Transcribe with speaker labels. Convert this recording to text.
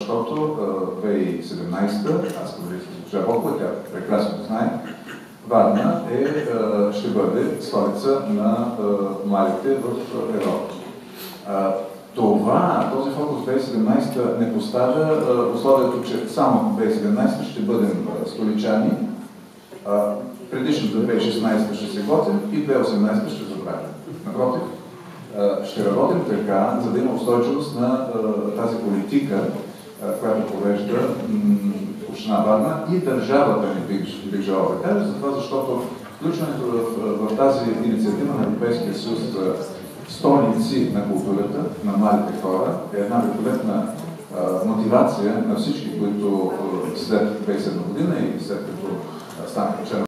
Speaker 1: защото 2017, аз говорих с госпожа Бокова, тя прекрасно знае, Варна ще бъде столица на младите в Европа. Този фокус 2017 не поставя условието, че само 2017 ще бъдем столичани, предишната 2016 ще се готвим и 2018 ще забравим. Напротив, ще работим така, за да има устойчивост на тази политика, която провежда община Варна и държавата ни, бих желал да кажа, защото включването в тази инициатива на Европейския съюз за столици на културата, на младите хора, е една великолепна мотивация на всички, които след 2007 година и след като станаха член